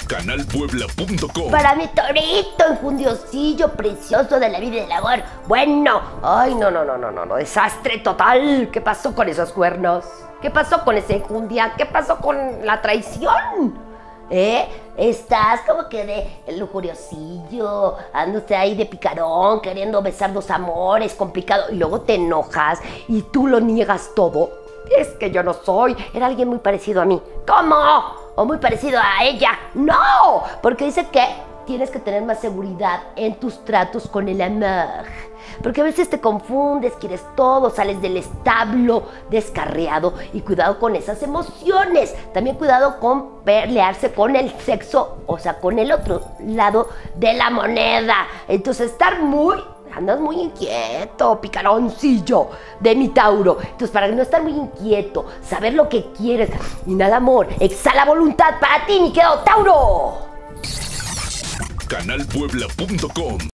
canalpuebla.com. Para mi torito enjundiosillo precioso de la vida y del amor. Bueno, ay, no, desastre total. ¿Qué pasó con esos cuernos? ¿Qué pasó con esa enjundia? ¿Qué pasó con la traición? Estás como que de lujuriosillo, andándose ahí de picarón, queriendo besar dos amores, complicado, y luego te enojas y tú lo niegas todo. Es que yo no soy, era alguien muy parecido a mí. ¿Cómo? ¿O muy parecido a ella? ¡No! Porque dice que tienes que tener más seguridad en tus tratos con el amor. Porque a veces te confundes, quieres todo, sales del establo descarriado. Y cuidado con esas emociones. También cuidado con pelearse con el sexo, o sea, con el otro lado de la moneda. Entonces andas muy inquieto, picaroncillo de mi Tauro. Entonces, para no estar muy inquieto, saber lo que quieres, inhala amor, exhala voluntad para ti, mi querido Tauro. canalpuebla.com